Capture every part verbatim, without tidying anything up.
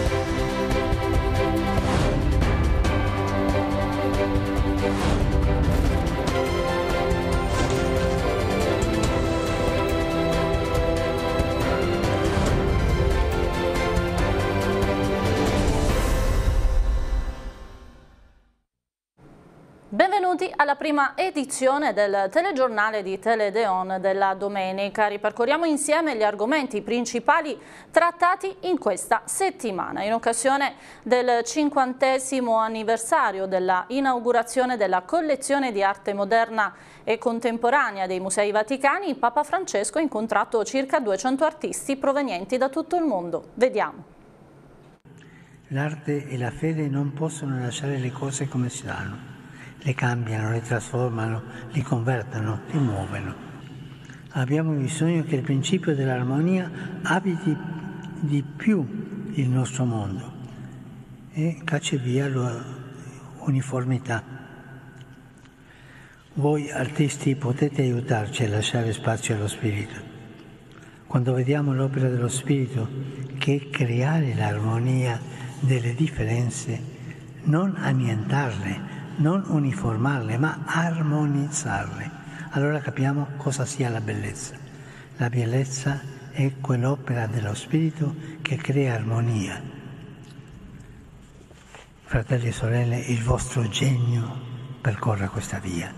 Benvenuti alla prima edizione del telegiornale di Teledeon della domenica. Ripercorriamo insieme gli argomenti principali trattati in questa settimana, in occasione del cinquantesimo anniversario della inaugurazione della collezione di arte moderna e contemporanea dei Musei Vaticani. Papa Francesco ha incontrato circa duecento artisti provenienti da tutto il mondo. Vediamo. L'arte e la fede non possono lasciare le cose come stanno. Le cambiano, le trasformano, li convertono, li muovono. Abbiamo bisogno che il principio dell'armonia abiti di più il nostro mondo e cacci via l'uniformità. Voi artisti potete aiutarci a lasciare spazio allo spirito. Quando vediamo l'opera dello spirito, che è creare l'armonia delle differenze, non annientarle, non uniformarle, ma armonizzarle. Allora capiamo cosa sia la bellezza. La bellezza è quell'opera dello spirito che crea armonia. Fratelli e sorelle, il vostro genio percorre questa via.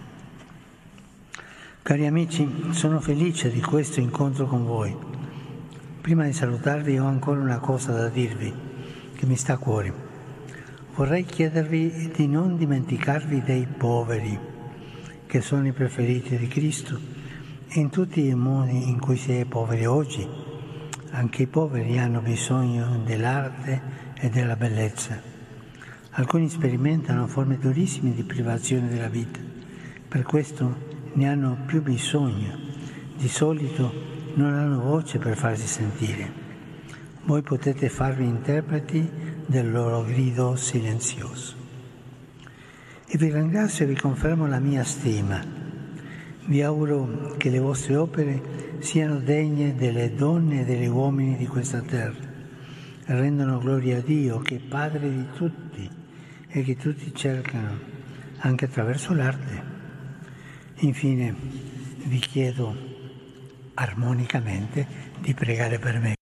Cari amici, sono felice di questo incontro con voi. Prima di salutarvi ho ancora una cosa da dirvi che mi sta a cuore. Vorrei chiedervi di non dimenticarvi dei poveri, che sono i preferiti di Cristo, e in tutti i modi in cui si è poveri oggi. Anche i poveri hanno bisogno dell'arte e della bellezza. Alcuni sperimentano forme durissime di privazione della vita, per questo ne hanno più bisogno. Di solito non hanno voce per farsi sentire. Voi potete farvi interpreti del loro grido silenzioso. E vi ringrazio e vi confermo la mia stima. Vi auguro che le vostre opere siano degne delle donne e degli uomini di questa terra e rendano gloria a Dio, che è Padre di tutti e che tutti cercano, anche attraverso l'arte. Infine vi chiedo armonicamente di pregare per me.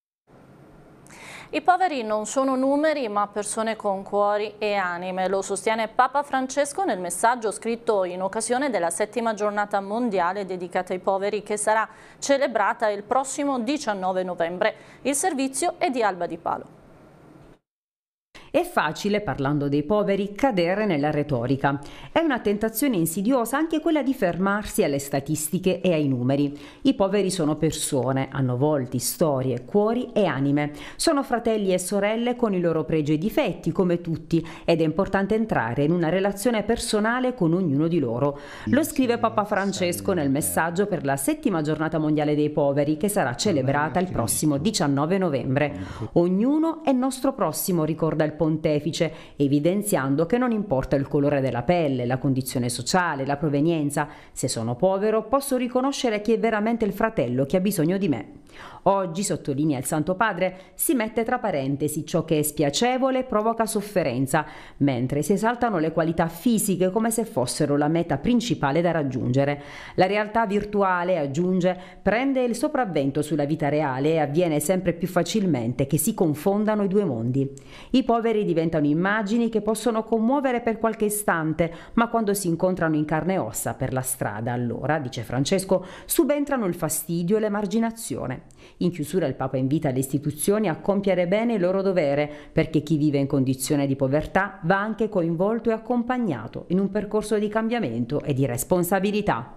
I poveri non sono numeri, ma persone con cuori e anime. Lo sostiene Papa Francesco nel messaggio scritto in occasione della settima giornata mondiale dedicata ai poveri, che sarà celebrata il prossimo diciannove novembre. Il servizio è di Alba Di Palo. È facile, parlando dei poveri, cadere nella retorica. È una tentazione insidiosa anche quella di fermarsi alle statistiche e ai numeri. I poveri sono persone, hanno volti, storie, cuori e anime. Sono fratelli e sorelle con i loro pregi e difetti, come tutti, ed è importante entrare in una relazione personale con ognuno di loro. Lo scrive Papa Francesco nel messaggio per la settima giornata mondiale dei poveri, che sarà celebrata il prossimo diciannove novembre. Ognuno è nostro prossimo, ricorda il Pontefice, evidenziando che non importa il colore della pelle, la condizione sociale, la provenienza. Se sono povero, posso riconoscere chi è veramente il fratello che ha bisogno di me. Oggi, sottolinea il Santo Padre, si mette tra parentesi ciò che è spiacevole provoca sofferenza, mentre si esaltano le qualità fisiche come se fossero la meta principale da raggiungere. La realtà virtuale, aggiunge, prende il sopravvento sulla vita reale e avviene sempre più facilmente che si confondano i due mondi. I poveri diventano immagini che possono commuovere per qualche istante, ma quando si incontrano in carne e ossa per la strada, allora, dice Francesco, subentrano il fastidio e l'emarginazione. In chiusura il Papa invita le istituzioni a compiere bene il loro dovere, perché chi vive in condizione di povertà va anche coinvolto e accompagnato in un percorso di cambiamento e di responsabilità.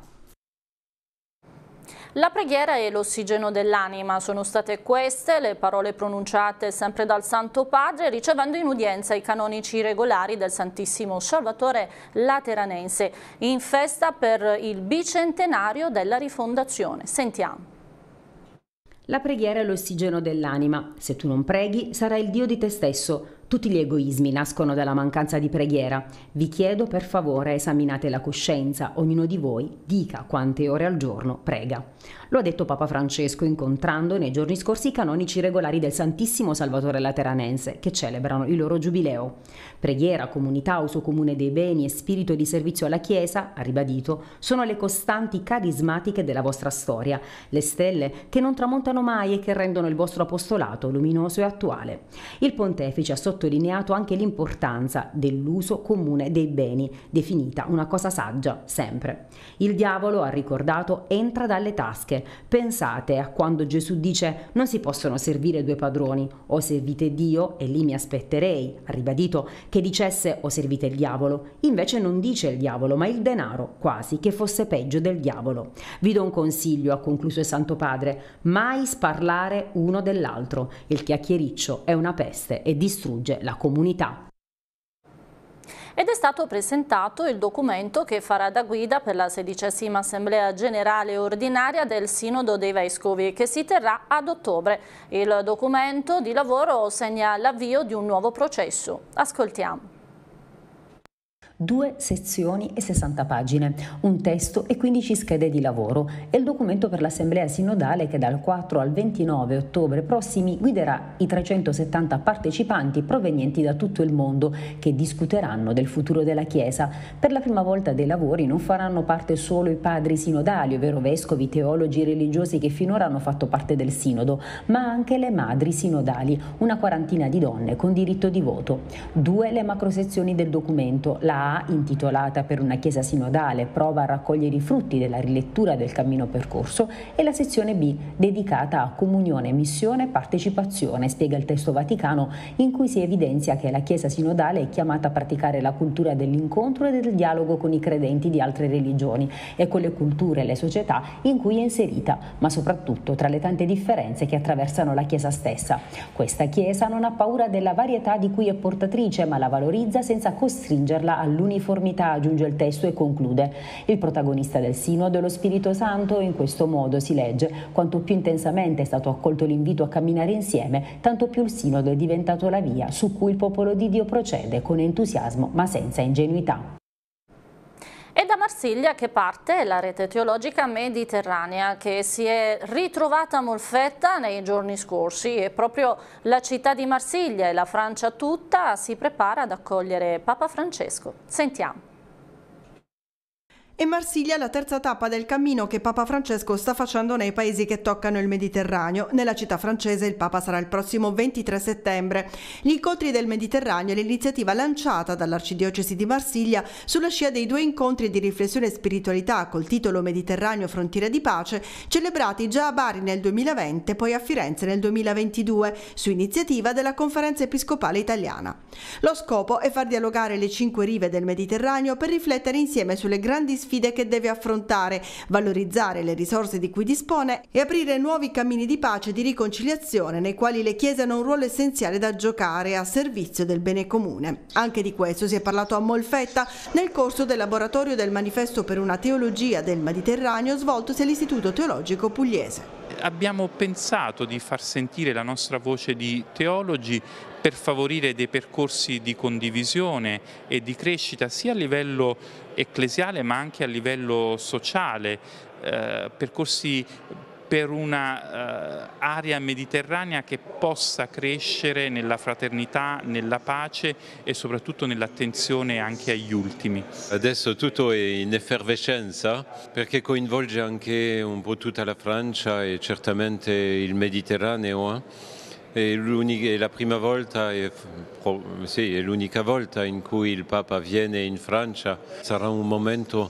La preghiera e l'ossigeno dell'anima sono state queste le parole pronunciate sempre dal Santo Padre, ricevendo in udienza i canonici regolari del Santissimo Salvatore Lateranense, in festa per il bicentenario della rifondazione. Sentiamo. La preghiera è l'ossigeno dell'anima. Se tu non preghi, sarai il Dio di te stesso. Tutti gli egoismi nascono dalla mancanza di preghiera. Vi chiedo, per favore, esaminate la coscienza. Ognuno di voi dica quante ore al giorno prega. Lo ha detto Papa Francesco incontrando nei giorni scorsi i canonici regolari del Santissimo Salvatore Lateranense, che celebrano il loro giubileo. Preghiera, comunità, uso comune dei beni e spirito di servizio alla Chiesa, ha ribadito, sono le costanti carismatiche della vostra storia, le stelle che non tramontano mai e che rendono il vostro apostolato luminoso e attuale. Il pontefice ha sottolineato anche l'importanza dell'uso comune dei beni, definita una cosa saggia sempre. Il diavolo, ha ricordato, entra dalle tasche. Pensate a quando Gesù dice non si possono servire due padroni, o servite Dio e lì mi aspetterei, ha ribadito che dicesse o servite il diavolo, invece non dice il diavolo ma il denaro, quasi che fosse peggio del diavolo. Vi do un consiglio, ha concluso il Santo Padre, mai sparlare uno dell'altro, il chiacchiericcio è una peste e distrugge la comunità. Ed è stato presentato il documento che farà da guida per la sedicesima Assemblea Generale Ordinaria del Sinodo dei Vescovi, che si terrà ad ottobre. Il documento di lavoro segna l'avvio di un nuovo processo. Ascoltiamo. Due sezioni e sessanta pagine, un testo e quindici schede di lavoro. È il documento per l'Assemblea Sinodale che dal quattro al ventinove ottobre prossimi guiderà i trecentosettanta partecipanti provenienti da tutto il mondo che discuteranno del futuro della Chiesa. Per la prima volta dei lavori non faranno parte solo i padri sinodali, ovvero vescovi, teologi e religiosi che finora hanno fatto parte del Sinodo, ma anche le madri sinodali, una quarantina di donne con diritto di voto. Due le macrosezioni del documento, la A, intitolata Per una Chiesa sinodale, prova a raccogliere i frutti della rilettura del cammino percorso, e la sezione B, dedicata a comunione, missione, partecipazione, spiega il testo Vaticano, in cui si evidenzia che la Chiesa sinodale è chiamata a praticare la cultura dell'incontro e del dialogo con i credenti di altre religioni e con le culture e le società in cui è inserita, ma soprattutto tra le tante differenze che attraversano la Chiesa stessa. Questa Chiesa non ha paura della varietà di cui è portatrice, ma la valorizza senza costringerla a l'uniformità, aggiunge il testo e conclude. Il protagonista del Sinodo è lo Spirito Santo, in questo modo si legge: quanto più intensamente è stato accolto l'invito a camminare insieme, tanto più il Sinodo è diventato la via su cui il popolo di Dio procede con entusiasmo ma senza ingenuità. È da Marsiglia che parte la rete teologica mediterranea, che si è ritrovata a Molfetta nei giorni scorsi, e proprio la città di Marsiglia e la Francia tutta si prepara ad accogliere Papa Francesco. Sentiamo. E Marsiglia la terza tappa del cammino che Papa Francesco sta facendo nei paesi che toccano il Mediterraneo. Nella città francese il Papa sarà il prossimo ventitré settembre. Gli incontri del Mediterraneo è l'iniziativa lanciata dall'Arcidiocesi di Marsiglia sulla scia dei due incontri di riflessione e spiritualità col titolo Mediterraneo Frontiera di Pace, celebrati già a Bari nel duemilaventi e poi a Firenze nel duemilaventidue, su iniziativa della Conferenza Episcopale Italiana. Lo scopo è far dialogare le cinque rive del Mediterraneo per riflettere insieme sulle grandi sfide sfide che deve affrontare, valorizzare le risorse di cui dispone e aprire nuovi cammini di pace e di riconciliazione nei quali le chiese hanno un ruolo essenziale da giocare a servizio del bene comune. Anche di questo si è parlato a Molfetta nel corso del laboratorio del Manifesto per una teologia del Mediterraneo svoltosi all'Istituto Teologico Pugliese. Abbiamo pensato di far sentire la nostra voce di teologi per favorire dei percorsi di condivisione e di crescita sia a livello ecclesiale ma anche a livello sociale, eh, percorsi per una uh, area mediterranea che possa crescere nella fraternità, nella pace e soprattutto nell'attenzione anche agli ultimi. Adesso tutto è in effervescenza perché coinvolge anche un po' tutta la Francia e certamente il Mediterraneo. È la prima volta, è, sì, è l'unica volta in cui il Papa viene in Francia. Sarà un momento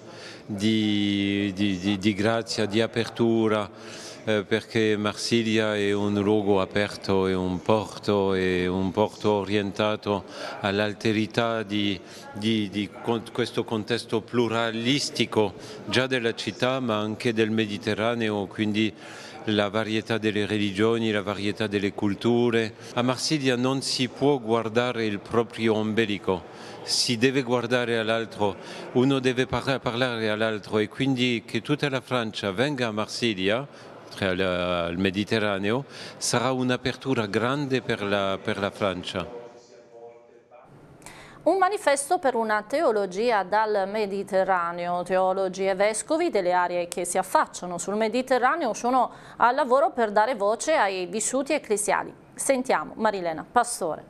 di, di, di, di grazia, di apertura, eh, perché Marsiglia è un luogo aperto, è un porto, è un porto orientato all'alterità di, di, di questo contesto pluralistico già della città ma anche del Mediterraneo, quindi la varietà delle religioni, la varietà delle culture. A Marsiglia non si può guardare il proprio ombelico, si deve guardare all'altro, uno deve par- parlare all'altro e quindi che tutta la Francia venga a Marsiglia, al Mediterraneo, sarà un'apertura grande per la, per la Francia. Un manifesto per una teologia dal Mediterraneo. Teologi e vescovi delle aree che si affacciano sul Mediterraneo sono al lavoro per dare voce ai vissuti ecclesiali. Sentiamo Marilena Pastore.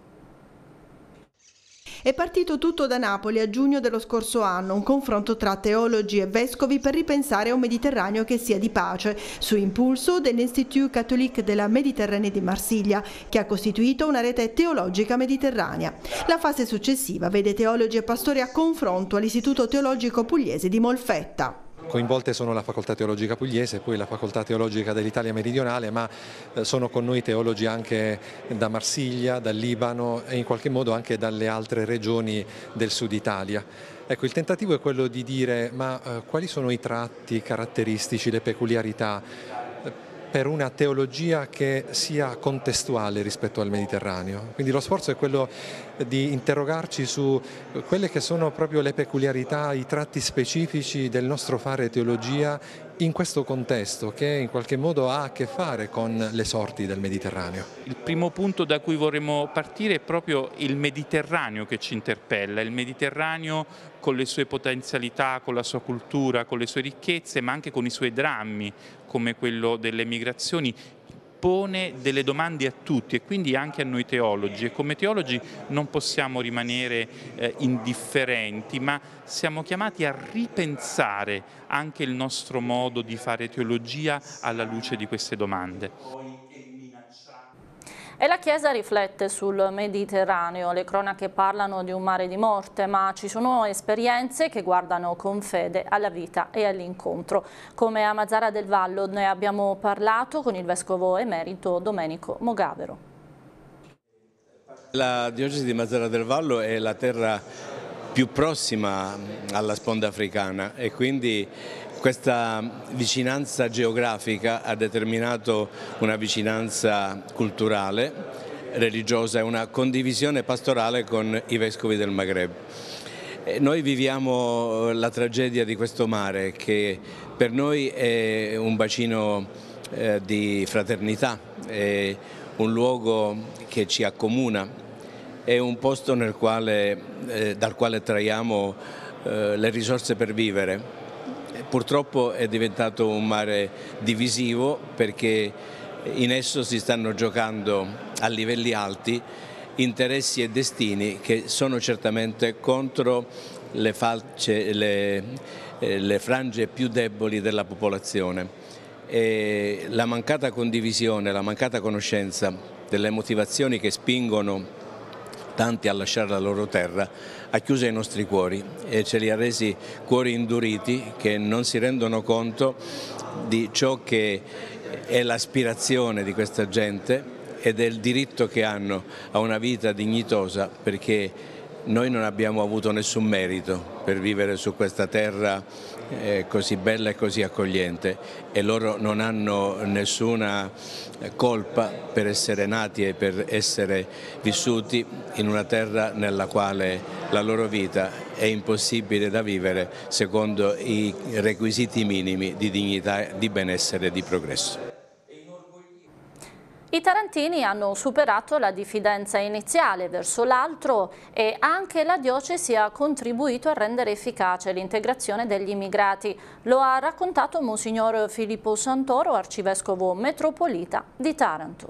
È partito tutto da Napoli a giugno dello scorso anno, un confronto tra teologi e vescovi per ripensare a un Mediterraneo che sia di pace, su impulso dell'Institut Catholique de la Méditerranée di Marsiglia, che ha costituito una rete teologica mediterranea. La fase successiva vede teologi e pastori a confronto all'Istituto Teologico Pugliese di Molfetta. Coinvolte sono la facoltà teologica pugliese e poi la facoltà teologica dell'Italia meridionale, ma sono con noi teologi anche da Marsiglia, dal Libano e in qualche modo anche dalle altre regioni del sud Italia. Ecco, il tentativo è quello di dire ma eh, quali sono i tratti caratteristici, le peculiarità per una teologia che sia contestuale rispetto al Mediterraneo. Quindi lo sforzo è quello di interrogarci su quelle che sono proprio le peculiarità, i tratti specifici del nostro fare teologia in questo contesto che in qualche modo ha a che fare con le sorti del Mediterraneo. Il primo punto da cui vorremmo partire è proprio il Mediterraneo che ci interpella, il Mediterraneo con le sue potenzialità, con la sua cultura, con le sue ricchezze, ma anche con i suoi drammi, come quello delle migrazioni, pone delle domande a tutti e quindi anche a noi teologi, e come teologi non possiamo rimanere eh, indifferenti, ma siamo chiamati a ripensare anche il nostro modo di fare teologia alla luce di queste domande. E la Chiesa riflette sul Mediterraneo, le cronache parlano di un mare di morte, ma ci sono esperienze che guardano con fede alla vita e all'incontro. Come a Mazara del Vallo ne abbiamo parlato con il Vescovo Emerito Domenico Mogavero. La diocesi di Mazara del Vallo è la terra più prossima alla sponda africana e quindi questa vicinanza geografica ha determinato una vicinanza culturale, religiosa e una condivisione pastorale con i vescovi del Maghreb. Noi viviamo la tragedia di questo mare che per noi è un bacino eh, di fraternità, è un luogo che ci accomuna, è un posto nel quale, eh, dal quale traiamo eh, le risorse per vivere. Purtroppo è diventato un mare divisivo perché in esso si stanno giocando a livelli alti interessi e destini che sono certamente contro le, falce, le, le frange più deboli della popolazione. E la mancata condivisione, la mancata conoscenza delle motivazioni che spingono tanti a lasciare la loro terra, ha chiuso i nostri cuori e ce li ha resi cuori induriti che non si rendono conto di ciò che è l'aspirazione di questa gente e del diritto che hanno a una vita dignitosa, perché noi non abbiamo avuto nessun merito per vivere su questa terra eh, così bella e così accogliente e loro non hanno nessuna colpa per essere nati e per essere vissuti in una terra nella quale la loro vita è impossibile da vivere secondo i requisiti minimi di dignità, di benessere e di progresso. I tarantini hanno superato la diffidenza iniziale verso l'altro e anche la diocesi ha contribuito a rendere efficace l'integrazione degli immigrati. Lo ha raccontato Monsignor Filippo Santoro, arcivescovo metropolita di Taranto.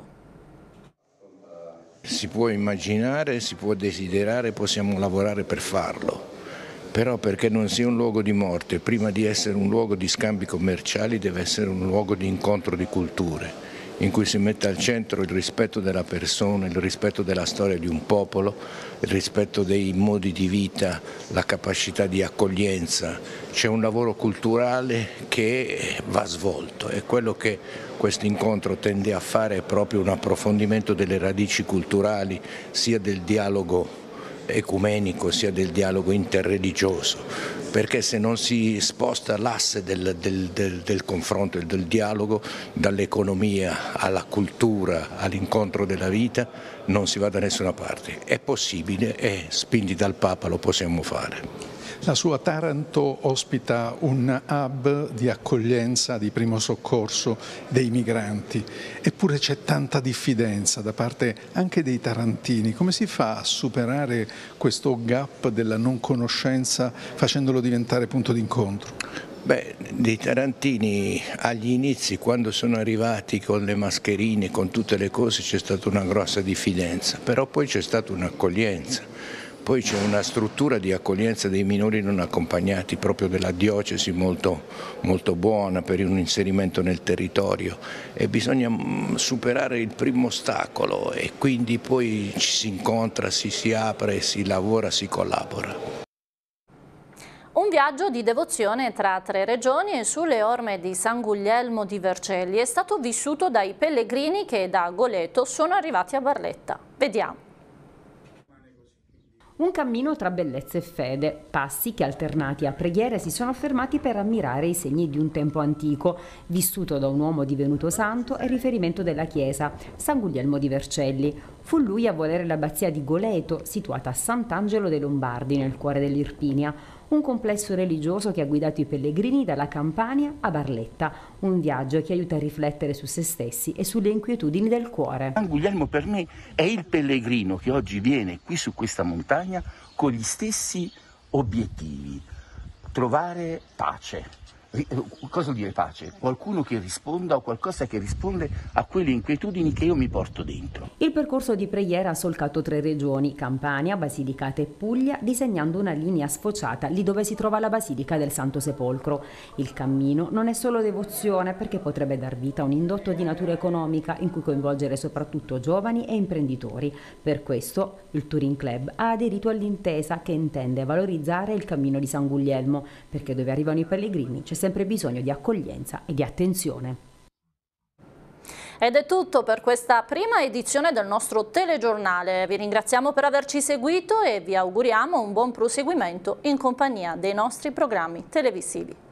Si può immaginare, si può desiderare, possiamo lavorare per farlo. Però perché non sia un luogo di morte, prima di essere un luogo di scambi commerciali deve essere un luogo di incontro di culture, in cui si mette al centro il rispetto della persona, il rispetto della storia di un popolo, il rispetto dei modi di vita, la capacità di accoglienza. C'è un lavoro culturale che va svolto e quello che questo incontro tende a fare è proprio un approfondimento delle radici culturali, sia del dialogo ecumenico sia del dialogo interreligioso, perché se non si sposta l'asse del, del, del, del confronto e del dialogo dall'economia alla cultura, all'incontro della vita, non si va da nessuna parte. È possibile e spinti dal Papa lo possiamo fare. La sua Taranto ospita un hub di accoglienza, di primo soccorso dei migranti, eppure c'è tanta diffidenza da parte anche dei tarantini. Come si fa a superare questo gap della non conoscenza facendolo diventare punto d'incontro? Beh, dei tarantini agli inizi, quando sono arrivati con le mascherine, con tutte le cose, c'è stata una grossa diffidenza, però poi c'è stata un'accoglienza, poi c'è una struttura di accoglienza dei minori non accompagnati proprio della diocesi molto, molto buona per un inserimento nel territorio e bisogna superare il primo ostacolo e quindi poi ci si incontra, si, si apre, si lavora, si collabora. Un viaggio di devozione tra tre regioni e sulle orme di San Guglielmo di Vercelli è stato vissuto dai pellegrini che da Goleto sono arrivati a Barletta. Vediamo. Un cammino tra bellezza e fede, passi che alternati a preghiere si sono fermati per ammirare i segni di un tempo antico, vissuto da un uomo divenuto santo e riferimento della chiesa, San Guglielmo di Vercelli. Fu lui a volere l'abbazia di Goleto, situata a Sant'Angelo dei Lombardi, nel cuore dell'Irpinia, un complesso religioso che ha guidato i pellegrini dalla Campania a Barletta, un viaggio che aiuta a riflettere su se stessi e sulle inquietudini del cuore. San Guglielmo per me è il pellegrino che oggi viene qui su questa montagna con gli stessi obiettivi: trovare pace. Cosa vuol dire pace? Qualcuno che risponda o qualcosa che risponde a quelle inquietudini che io mi porto dentro. Il percorso di preghiera ha solcato tre regioni, Campania, Basilicata e Puglia, disegnando una linea sfociata lì dove si trova la Basilica del Santo Sepolcro. Il cammino non è solo devozione, perché potrebbe dar vita a un indotto di natura economica in cui coinvolgere soprattutto giovani e imprenditori. Per questo il Touring Club ha aderito all'intesa che intende valorizzare il cammino di San Guglielmo, perché dove arrivano i pellegrini c'è sempre bisogno di accoglienza e di attenzione. Ed è tutto per questa prima edizione del nostro telegiornale. Vi ringraziamo per averci seguito e vi auguriamo un buon proseguimento in compagnia dei nostri programmi televisivi.